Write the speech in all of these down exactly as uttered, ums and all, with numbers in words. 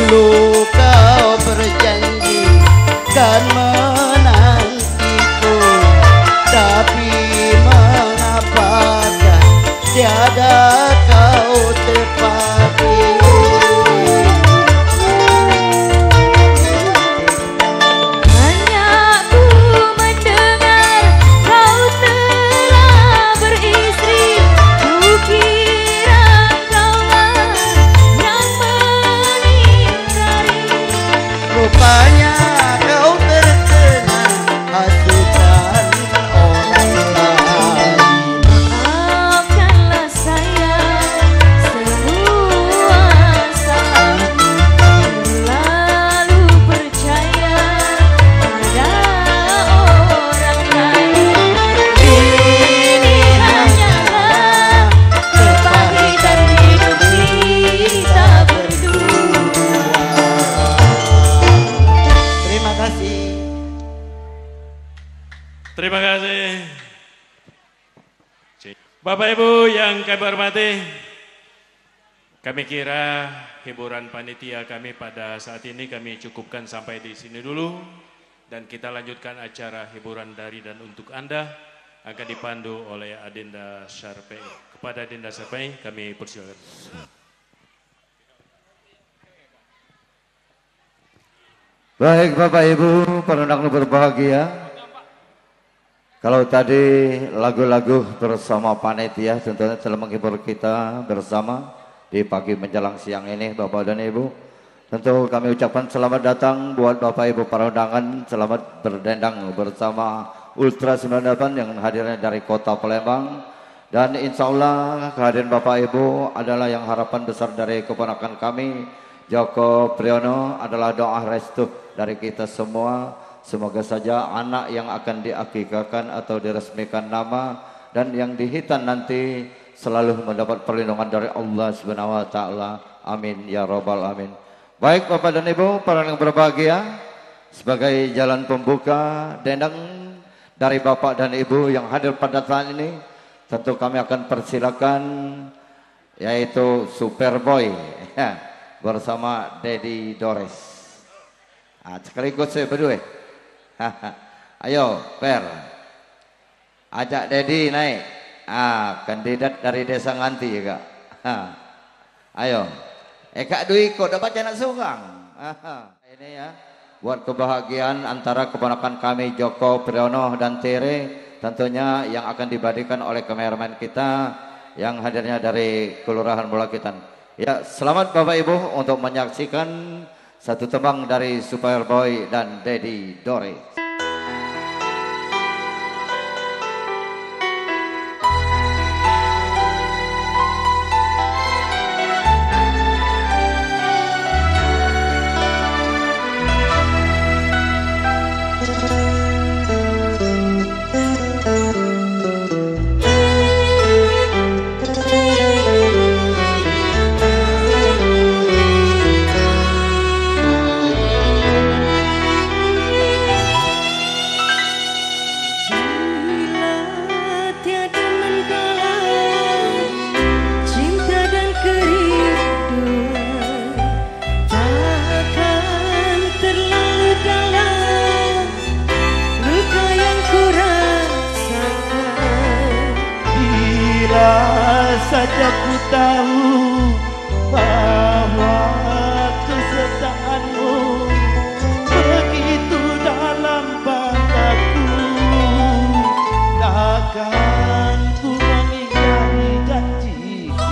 Dulu kau berjanji kan menantiku, tapi mengapakah tiada kau tepati. Rupanya kau terkena hasutan orang lain. Maafkanlah saya semua salah, terlalu percaya pada orang lain. Ini hanyalah kepahitan hidup kita berdua. Terima kasih. Terima kasih. Bapak Ibu yang kami hormati, kami kira hiburan panitia kami pada saat ini kami cukupkan sampai di sini dulu, dan kita lanjutkan acara hiburan dari dan untuk Anda akan dipandu oleh Adinda Syarpei. Kepada Adinda Syarpei kami persilakan. Baik Bapak Ibu, para anak berbahagia. Kalau tadi lagu-lagu bersama panitia tentunya telah menghibur kita bersama di pagi menjelang siang ini Bapak dan Ibu. Tentu kami ucapkan selamat datang buat Bapak Ibu para undangan, selamat berdendang bersama Ultra sembilan puluh delapan yang hadirnya dari kota Palembang. Dan insya Allah kehadiran Bapak Ibu adalah yang harapan besar dari keponakan kami Joko Priyono, adalah doa restu dari kita semua. Semoga saja anak yang akan diakikahkan atau diresmikan nama dan yang dihitan nanti selalu mendapat perlindungan dari Allah Subhanahu wa taala. Amin ya rabbal alamin. Baik Bapak dan Ibu para yang berbahagia, sebagai jalan pembuka dendang dari Bapak dan Ibu yang hadir pada saat ini, tentu kami akan persilakan yaitu Superboy ya, bersama Dedi Dores. Nah, sekaligus saya berdua. Ayo, Per. Ajak Dedi naik. Ah, kandidat dari Desa Nganti ya, Kak. Ayo. Eh, Kak Dwi kok dapat anak sungang. Ini ya, buat kebahagiaan antara keponakan kami Joko Priyono dan Tere, tentunya yang akan dibadikan oleh kameramen kita yang hadirnya dari Kelurahan Bulakitan. Ya, selamat Bapak Ibu untuk menyaksikan satu tembang dari Superboy dan Dedi Dores. Saja ku tahu bahwa kesetiaanmu begitu dalam padaku, takkan ku mengingkari janjiku.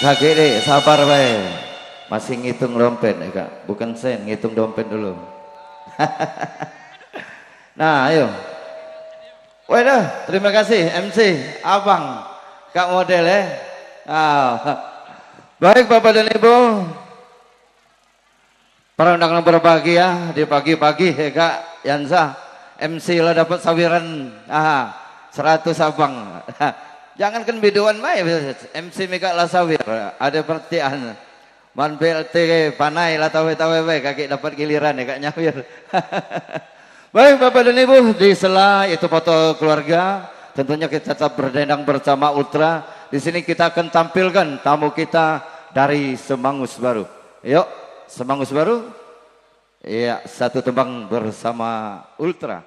Kakek deh, sabar bae. Masih ngitung dompet ya kak, bukan sen, ngitung dompet dulu. Nah ayo. Waduh, terima kasih M C, abang, kak model ya. Ah. Baik Bapak dan Ibu, para undangan berbahagia di pagi-pagi ya kak Yansa, M C lah dapat sawiran ah, seratus abang. Jangan kan biduan mai M C Mika lah sawir, ada pertian. Man P L T panai lah tawe-tawe bae kaki dapat giliran ya kak nyawir. Baik Bapak dan Ibu, di sela itu foto keluarga, tentunya kita tetap berdendang bersama Ultra. Di sini kita akan tampilkan tamu kita dari Semangus Baru. Yuk, Semangus Baru. Iya, satu tembang bersama Ultra.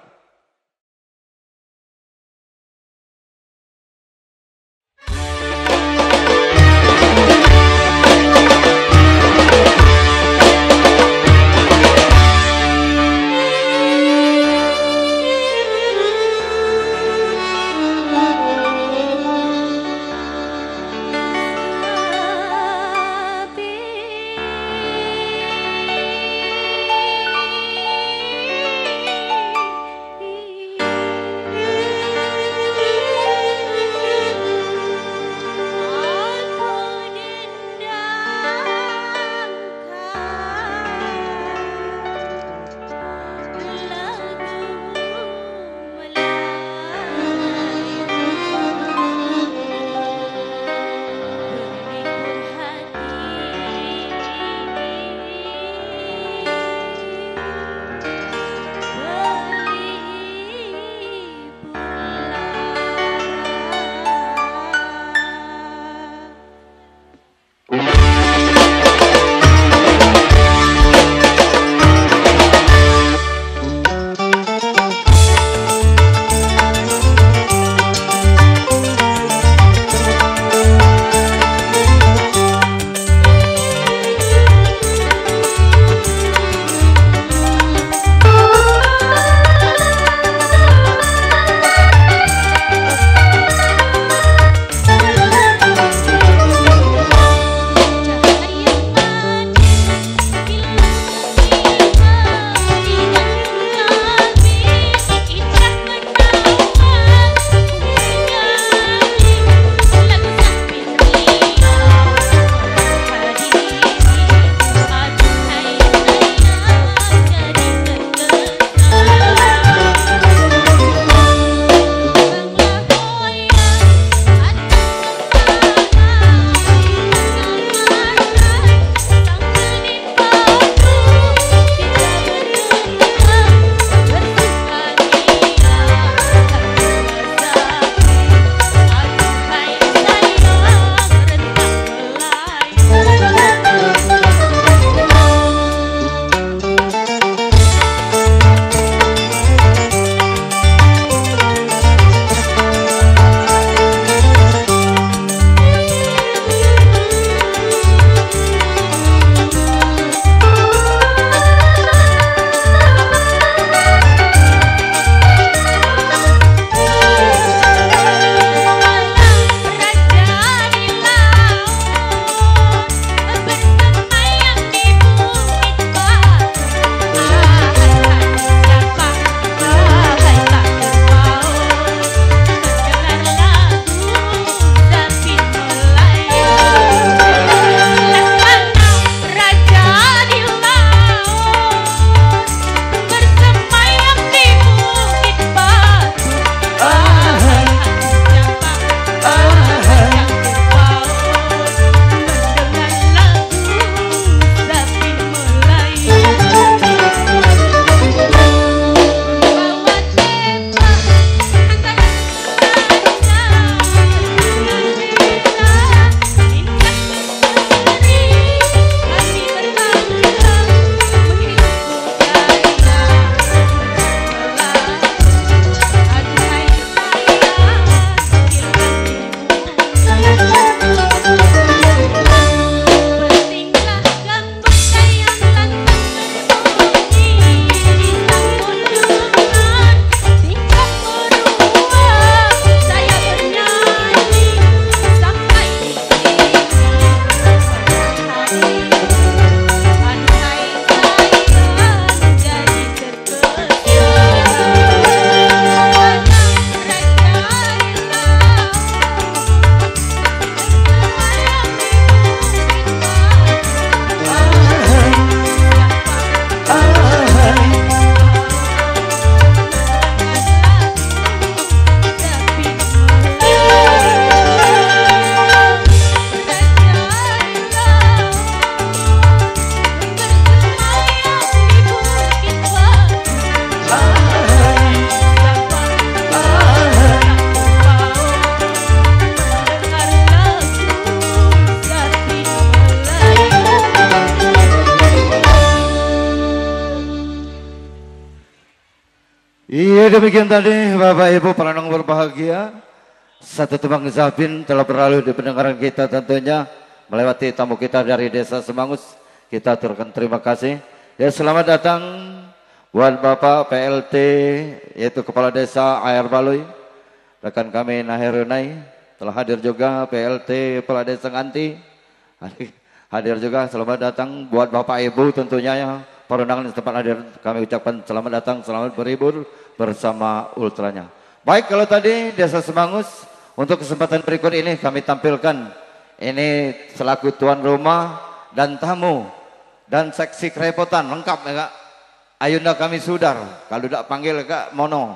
Ya demikian tadi Bapak Ibu perenang berbahagia. Satu tembang Zabin telah berlalu di pendengaran kita tentunya. Melewati tamu kita dari Desa Semangus. Kita aturkan terima kasih. Ya selamat datang buat Bapak P L T yaitu Kepala Desa Air Baloi. Rekan kami Nahirunai telah hadir juga P L T Kepala Desa Nganti. Hadir juga selamat datang buat Bapak Ibu tentunya ya. Perundangan di tempat hadir kami ucapkan selamat datang, selamat berhibur bersama ultranya. Baik kalau tadi Desa Semangus untuk kesempatan berikut ini kami tampilkan ini selaku tuan rumah dan tamu dan seksi kerepotan lengkap ya Kak. Ayunda kami sudar kalau tidak panggil Kak Mono.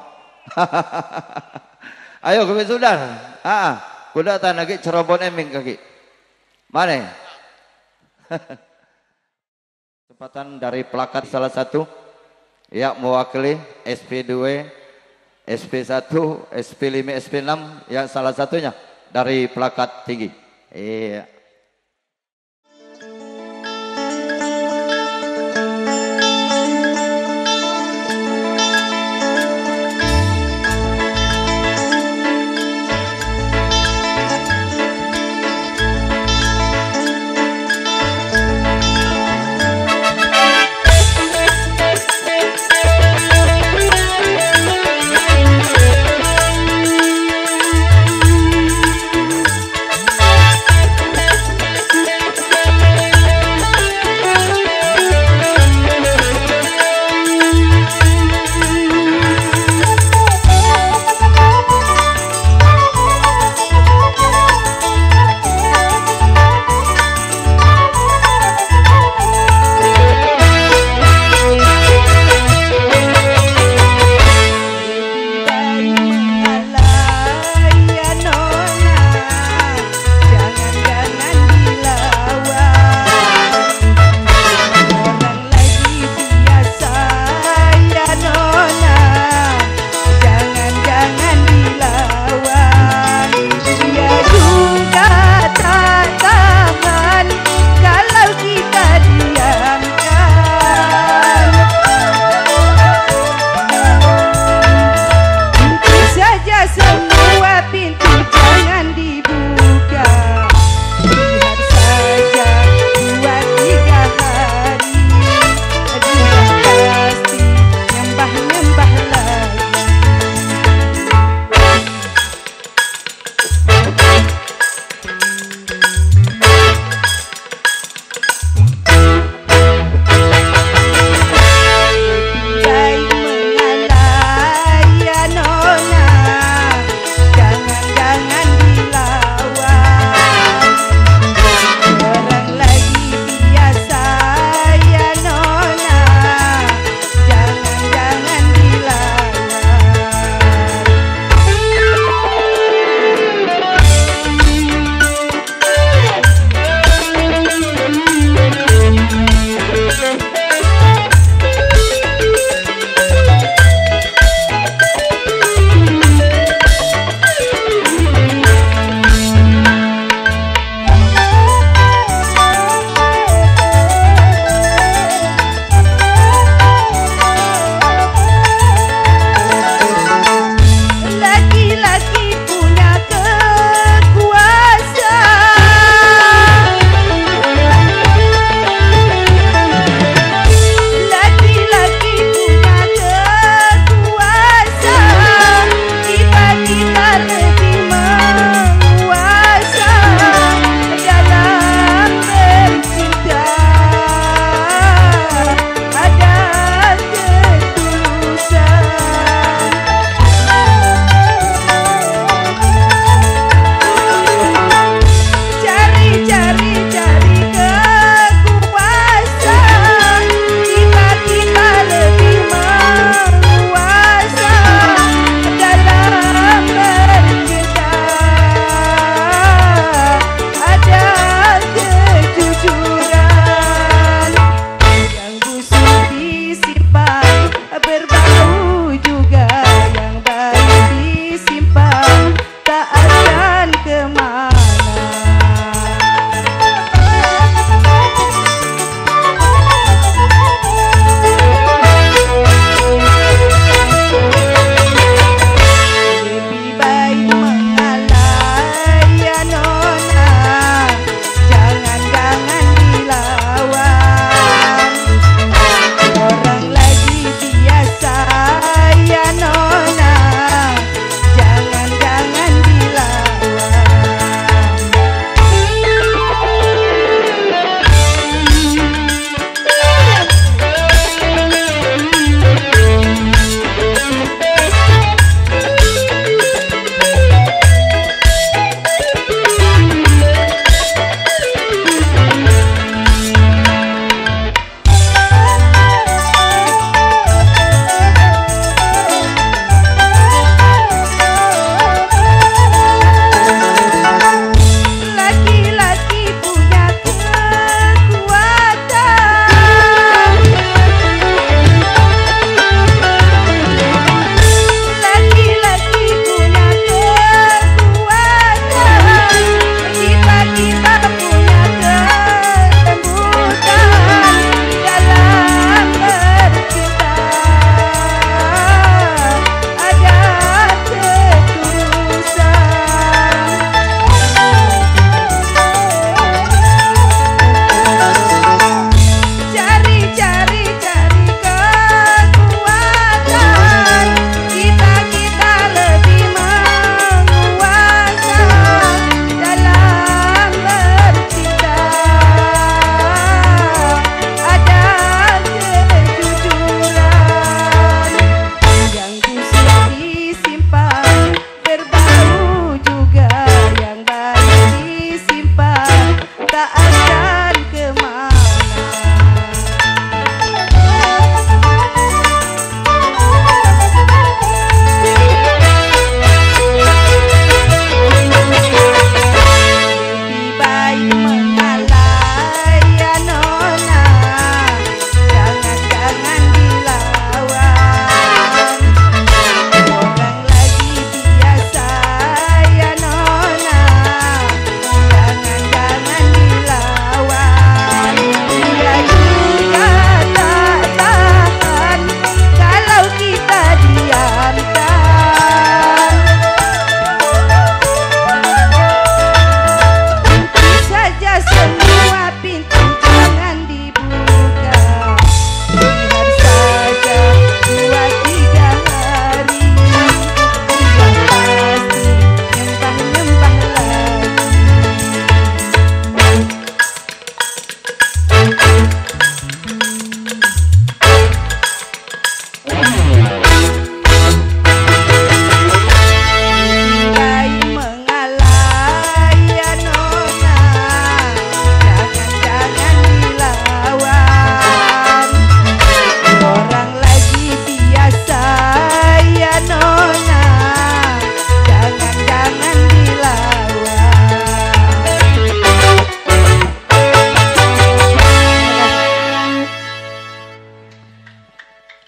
Ayo kami sudar. Ah, kuda tan lagi cerobon eming kaki. Mana? Kesempatan dari pelakat salah satu ya mewakili S P dua, S P satu, S P lima, S P enam ya salah satunya dari pelakat tinggi. Iya. Thank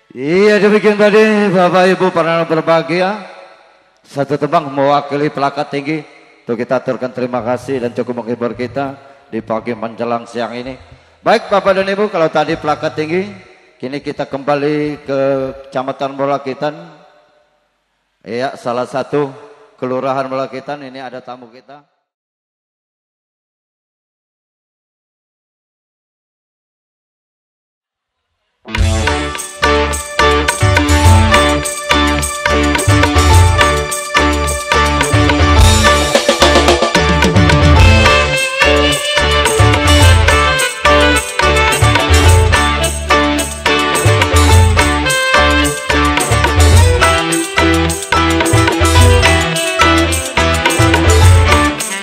Iya demikian tadi Bapak Ibu para berbahagia. Satu tembang mewakili pelakat tinggi. Untuk kita aturkan terima kasih dan cukup menghibur kita di pagi menjelang siang ini. Baik Bapak dan Ibu, kalau tadi pelakat tinggi, kini kita kembali ke Kecamatan Mulakitan. Iya, salah satu kelurahan Mulakitan. Ini ada tamu kita. Thank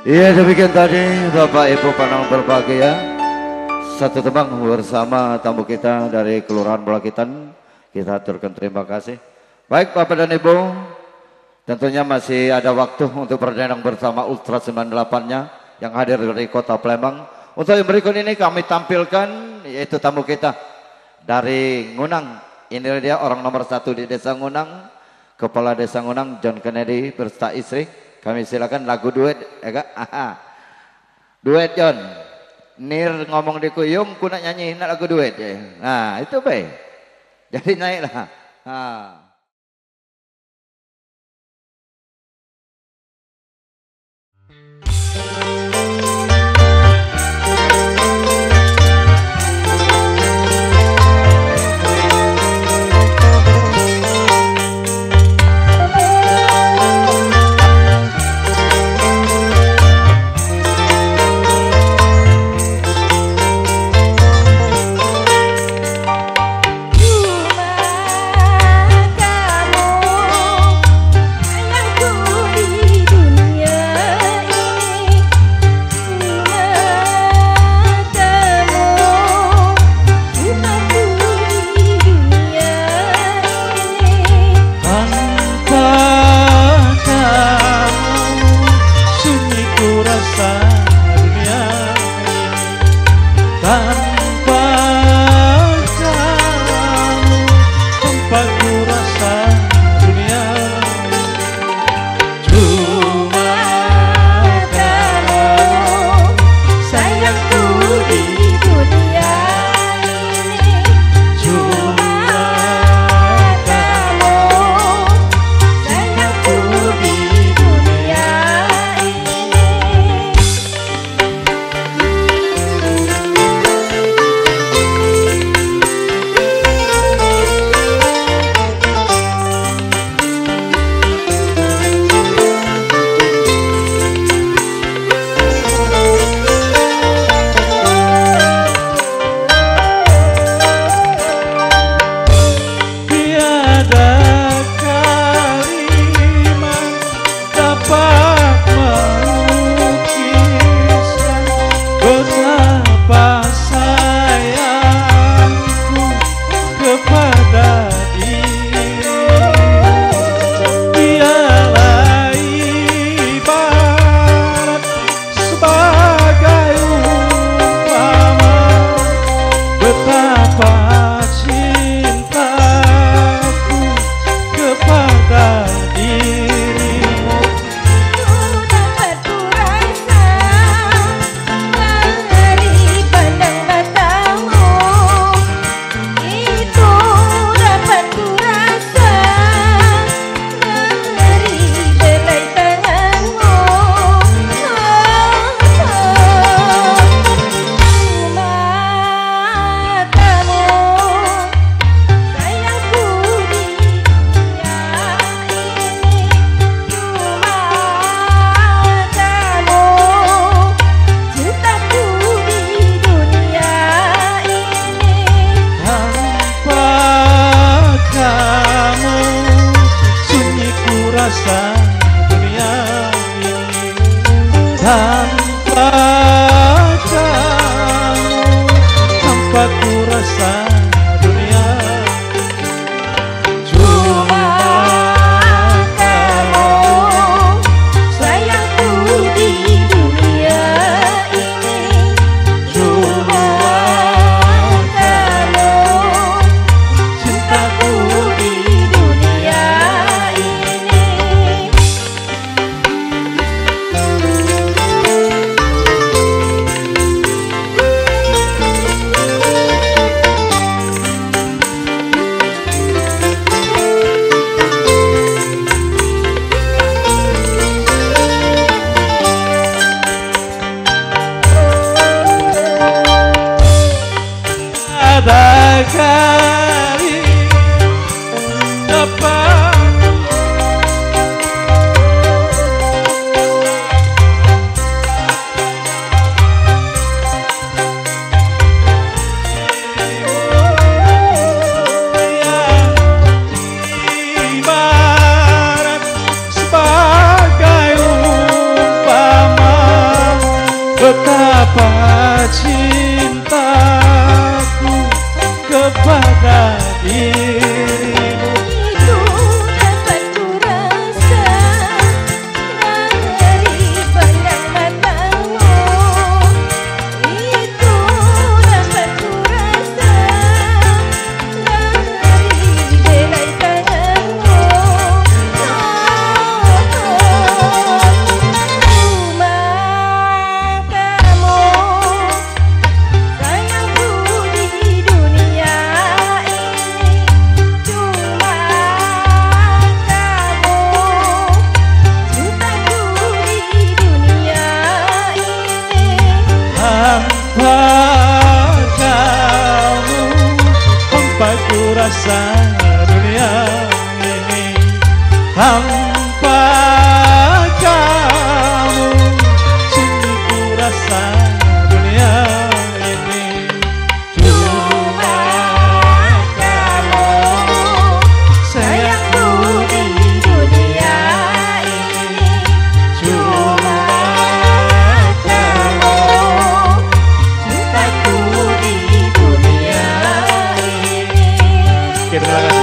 Iya demikian tadi Bapak Ibu panang berbahagia, satu tembang bersama tamu kita dari Kelurahan Bulakitan. Kita aturkan terima kasih. Baik Bapak dan Ibu, tentunya masih ada waktu untuk berdendang bersama Ultra sembilan puluh delapan-nya yang hadir dari Kota Palembang. Untuk yang berikut ini kami tampilkan yaitu tamu kita dari Ngunang. Ini dia orang nomor satu di Desa Ngunang, Kepala Desa Ngunang John Kennedy berserta istri. Kami silakan lagu duet, ya kak? Aha. Duet John. Nir ngomong di kuyung, ku nak nyanyi nak lagu duet ya. Nah itu be. Jadi naiklah. Nah. Ku dunia ini. Tanpa kamu sunyi ku rasa dunia ini. Cuma kamu sayangku di dunia ini. Cuma kamu cintaku di dunia ini. Oke, terima kasih.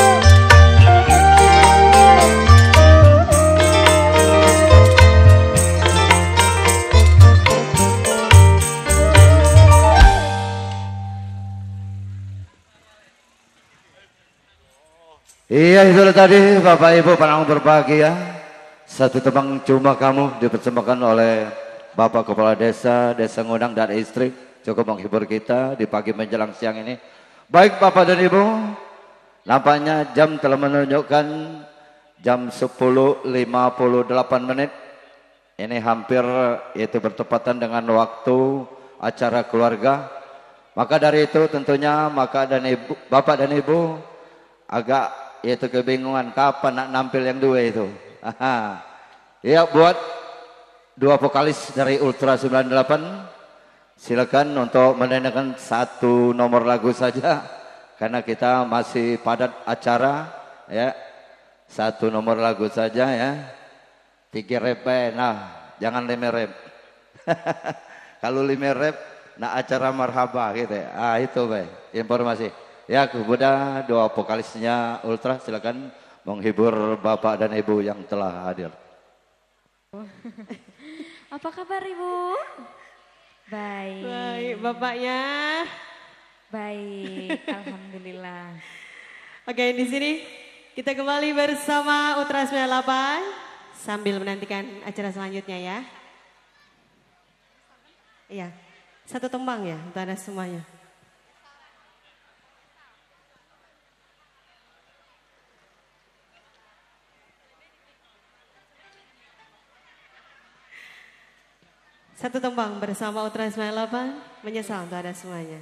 Iya, itulah tadi Bapak Ibu penanggung berbahagia. Satu tembang Cuma Kamu dipersembahkan oleh Bapak Kepala Desa, Desa Ngundang dan istri. Cukup menghibur kita di pagi menjelang siang ini. Baik Bapak dan Ibu, nampaknya jam telah menunjukkan jam sepuluh lima puluh delapan menit. Ini hampir itu bertepatan dengan waktu acara keluarga. Maka dari itu tentunya maka dan Ibu, Bapak dan Ibu agak itu kebingungan kapan nak nampil yang dua itu. Aha. Ya, buat dua vokalis dari Ultra sembilan puluh delapan silakan untuk mendengarkan satu nomor lagu saja karena kita masih padat acara ya. Satu nomor lagu saja ya. Tiga rep, nah jangan lima rep. Kalau lima rep nak acara marhaba gitu ya. Ah itu baik informasi. Ya, kemudian dua vokalisnya Ultra silakan menghibur Bapak dan Ibu yang telah hadir. Apa kabar Ibu? Baik. Baik, Bapaknya. Baik, alhamdulillah. Oke, di sini kita kembali bersama Ultra sembilan puluh delapan sambil menantikan acara selanjutnya ya. Iya, satu tembang ya untuk Anda semuanya. Satu tembang bersama Ultra sembilan puluh delapan, menyesal untuk Anda semuanya.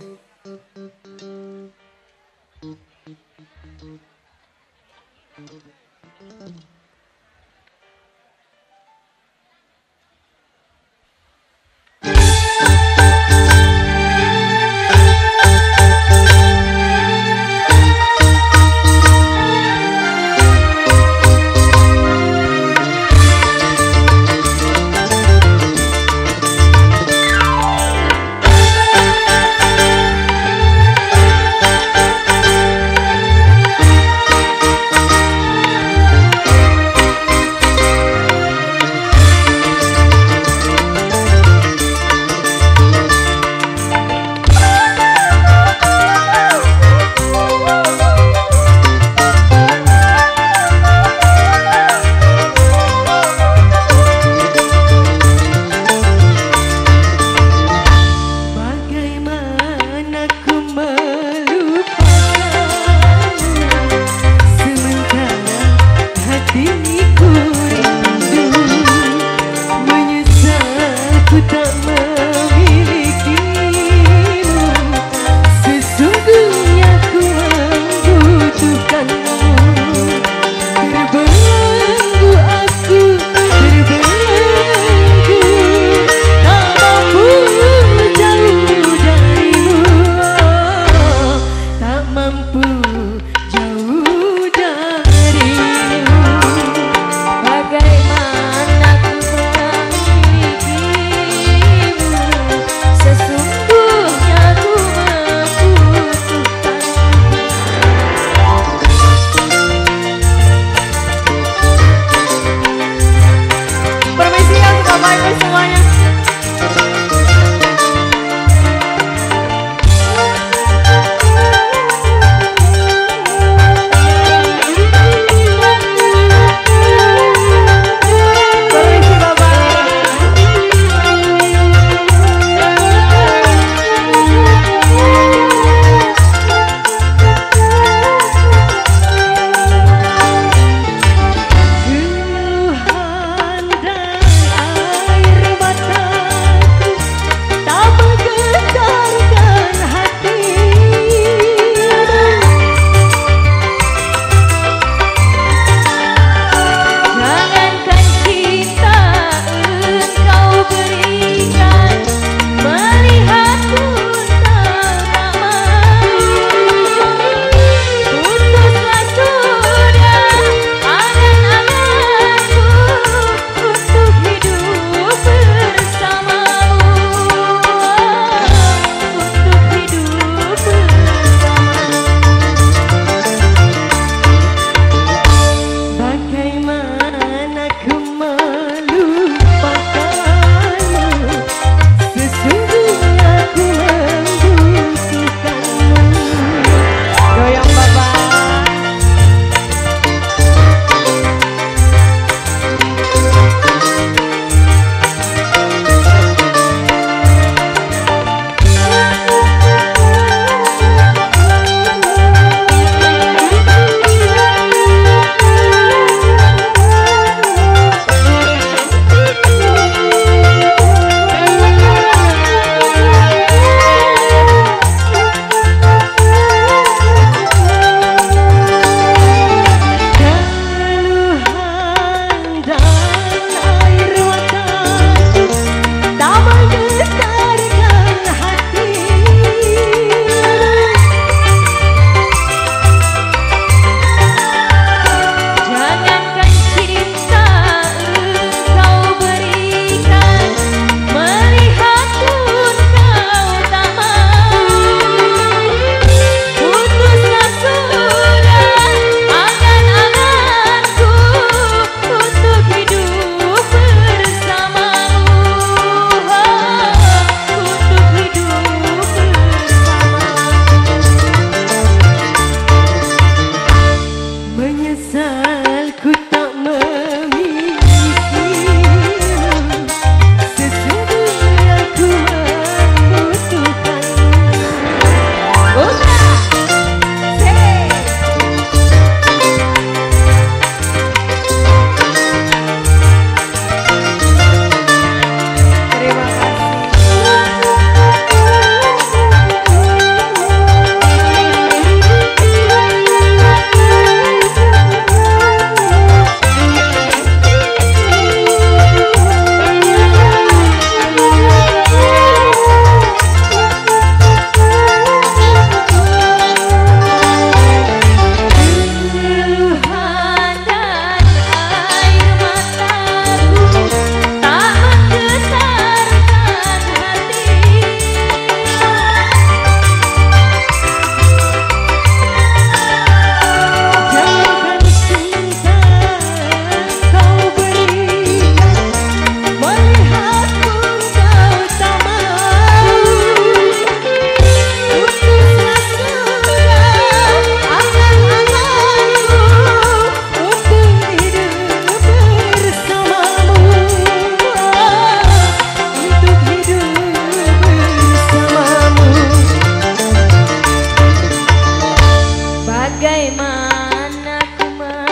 Bagaimana ku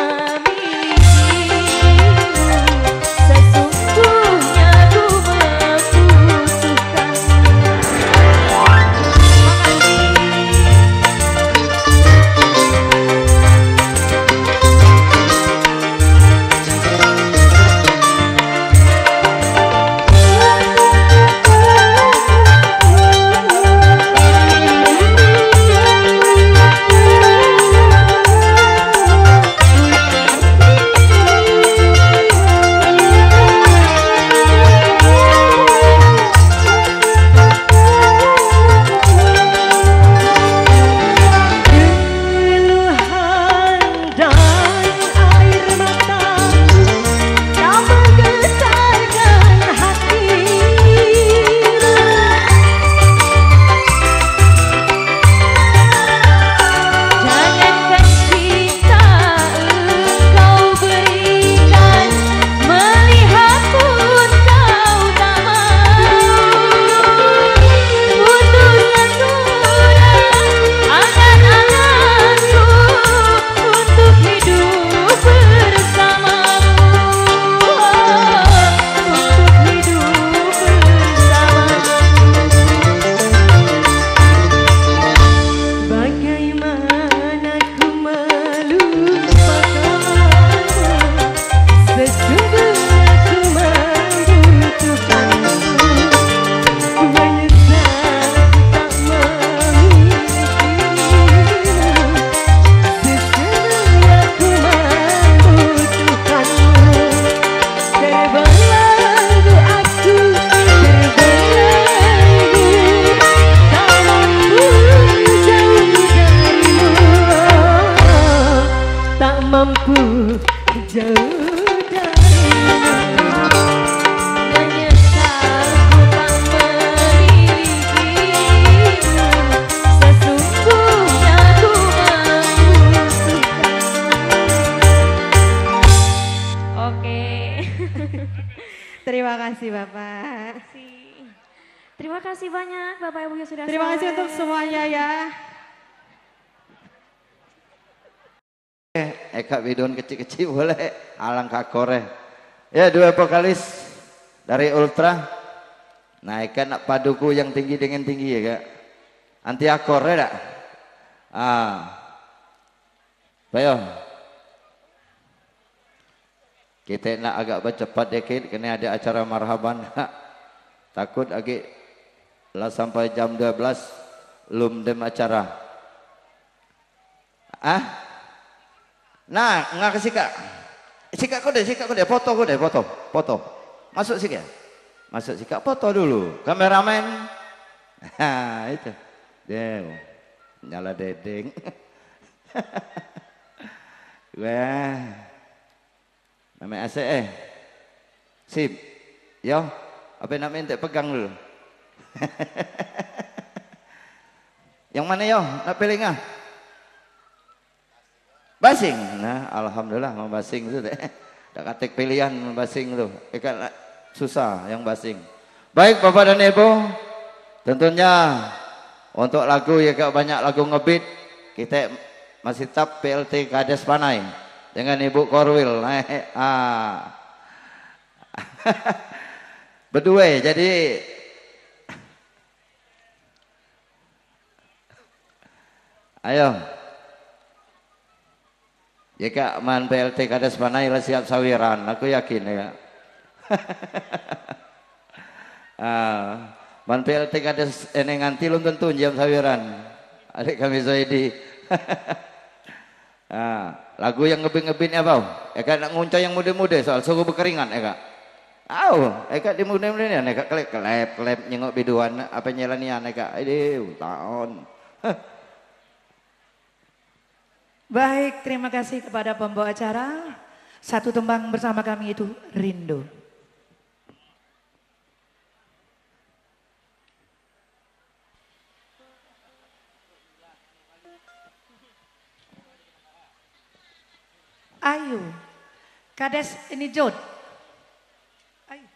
memilikimu, sesungguhnya ku Terima kasih Bapak. Terima kasih banyak Bapak Ibu yang sudah Terima kasih sore. untuk semuanya ya. Eka bidon kecil-kecil boleh, alangkah kore. Ya dua vokalis dari Ultra. Nah Eka nak paduku yang tinggi dengan tinggi ya kak. Anti akor ya tak? Ah, bayo. Kita nak agak bercepat dikit, kena ada acara marhaban. Takut agak lah sampai jam dua belas belum dem acara. Ah? Nah, enggak kasih kak. Sikak kau deh, sikak kau deh, foto kau deh, foto, foto. Masuk sikak, masuk sikak, foto dulu. Kameramen, nah itu, deh, nyala dedeng. Wah, namanya ase eh, sip, yo, apa namanya untuk pegang dulu. Yang mana yo, nak pilih ngah? Basing, nah alhamdulillah membasing itu deh. Tak katek pilihan membasing itu, ikan susah yang basing. Baik Bapak dan Ibu, tentunya untuk lagu ya kak banyak lagu ngebeat kita masih tap P L T Kades Panai dengan Ibu Korwil. Nah, ah. Berdua jadi ayo. Ya kak, man P L T Kades Panai lah siap sawiran, aku yakin ya. ah, man P L T Kades ini nganti belum tentu jam sawiran. Adik kami Zaidi. ah, lagu yang ngebin-ngebinnya apa? Ya kak nak nguncah yang muda-muda soal suku berkeringan ya kak. Aw, ya kak di muda-muda ya kak kelep kelep nyengok biduan apa nyelanian ya kak. Aduh, tahun. Baik, terima kasih kepada pembawa acara. Satu tembang bersama kami itu Rindu. Ayo, Kades ini Jod. Ayo.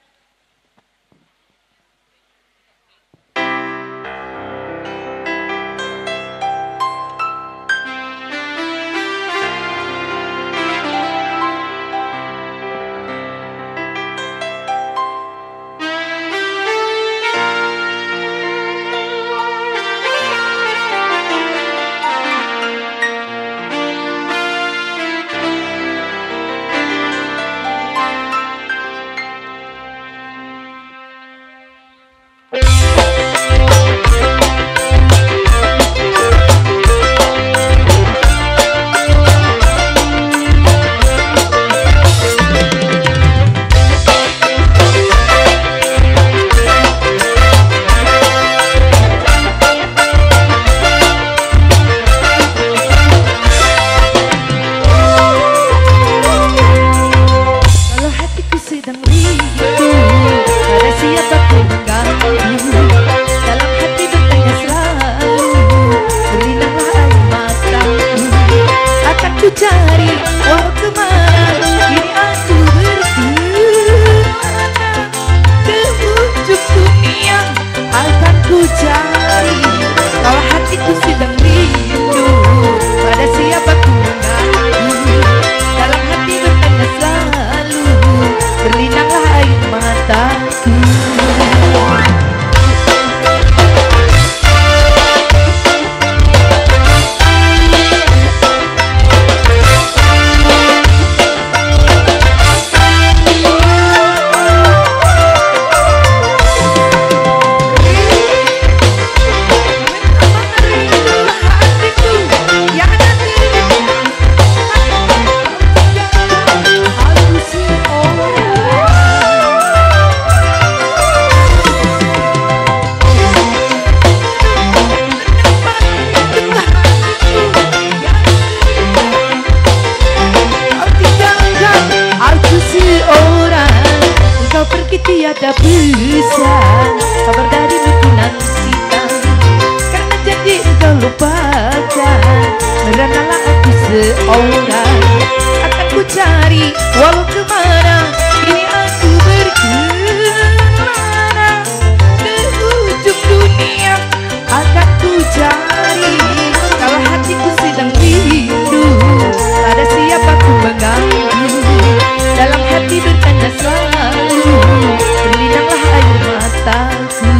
tiada bisa, kabar darimu ku nantikan. Karena janji engkau lupakan, meranalah aku seorang. Akan ku cari walau kemana, kini aku berkelana. Ke ujung dunia akan ku cari, kalau hatiku sedang rindu pada siapa ku mengganggu. Dalam hati bertanda selalu, berlinanglah air mataku.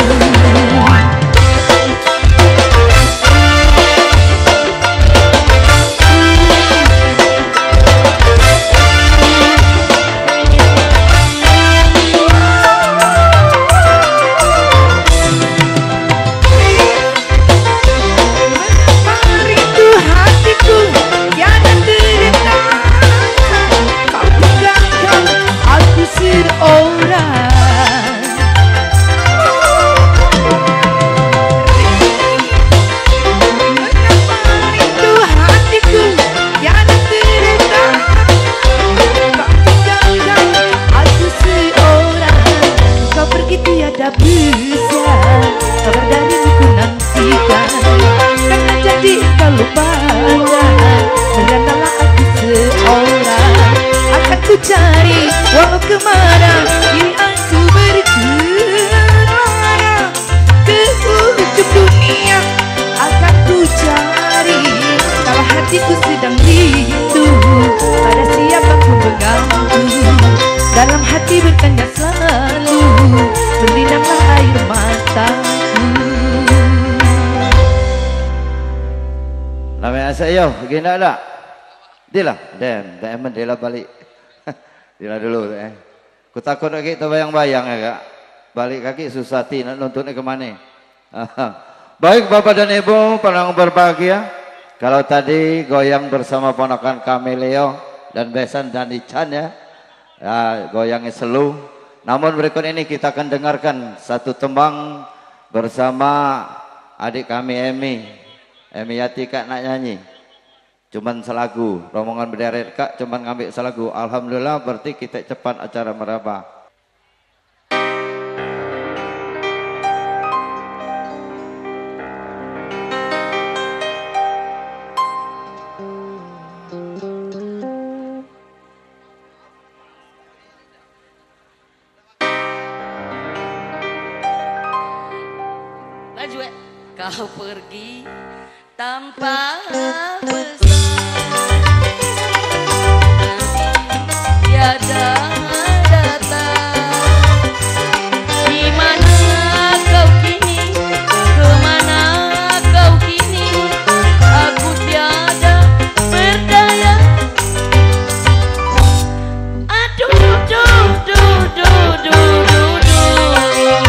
Cari walau kemana, ini aku berkelana. Ke ujung dunia akan ku cari, kalau hatiku sedang rindu pada siapa ku mengganggu. Dalam hati bertanda selalu, berlinanglah air mataku. Namanya saya, gini ada. Dilah, dem, dem mendela balik. Dila dulu eh. Ku takut lagi terbayang-bayang ya kak. Balik kaki susah ti nak nontonnya kemana. Baik Bapak dan Ibu penang berbahagia. Kalau tadi goyang bersama ponakan kami Leo dan Besan dan Ican ya. Ya goyangnya selu. Namun berikut ini kita akan dengarkan satu tembang bersama adik kami Emi. Emi Yati kak nak nyanyi. Cuman selagu, rombongan berderet kak cuman ngambil selagu. Alhamdulillah berarti kita cepat acara meraba. Laju ya. Kau pergi tanpa pesan. Tiada datang. Di mana kau kini? Kemana kau kini? Aku tiada berdaya. Aduh, duh, duh, duh, duh, duh, duh.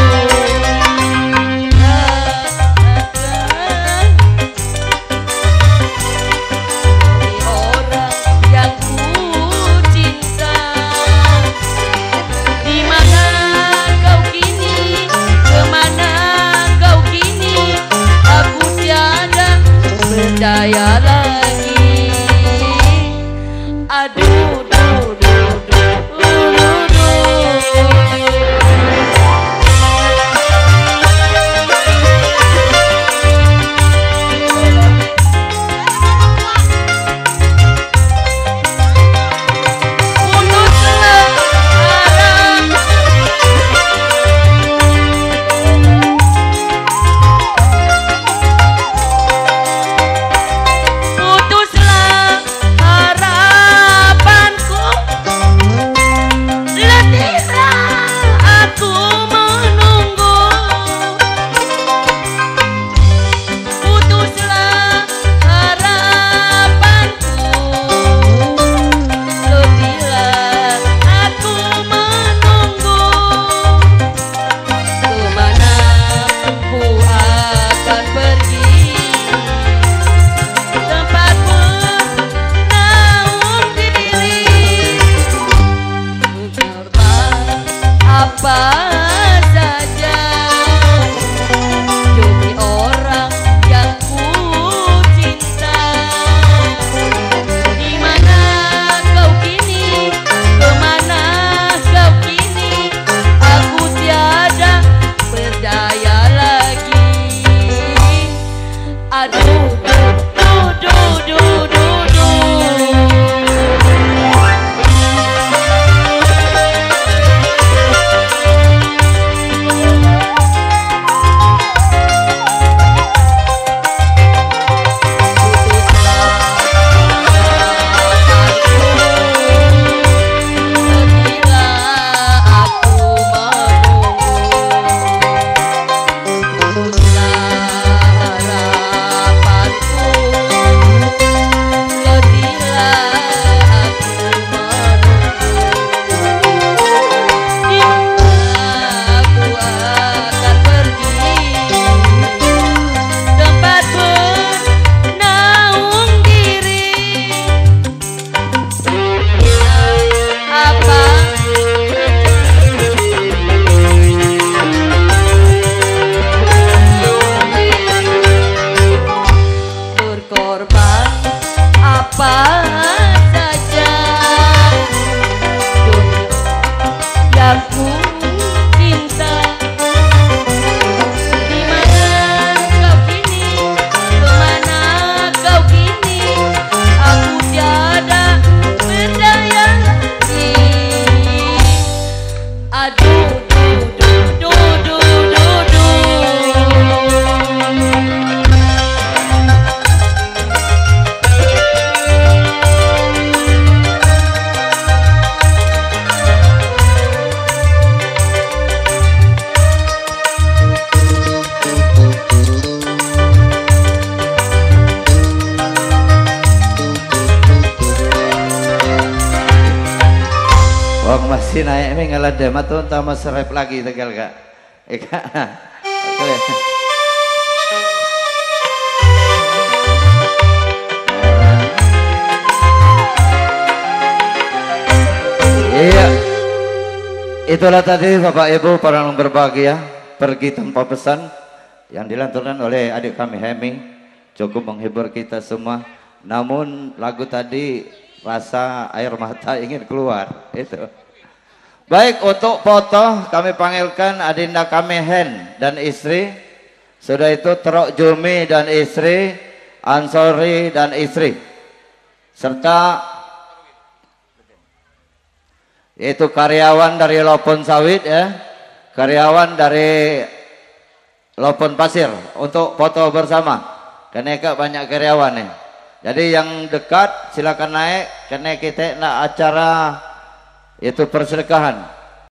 masih naik ini ngeladem atau tambah serep lagi tegal kak. Eka. Oke. Iya. Itulah tadi Bapak Ibu para yang berbahagia, pergi tanpa pesan yang dilanturkan oleh adik kami Hemi, cukup menghibur kita semua. Namun lagu tadi rasa air mata ingin keluar itu. Baik, untuk foto kami panggilkan adinda kami Hen dan istri. Sudah itu Trok Jumi dan istri, Ansori dan istri, serta itu karyawan dari Lopon Sawit ya, karyawan dari Lopon Pasir untuk foto bersama. Karena banyak karyawan nih. Jadi yang dekat silakan naik karena kita nak acara itu persedekahan.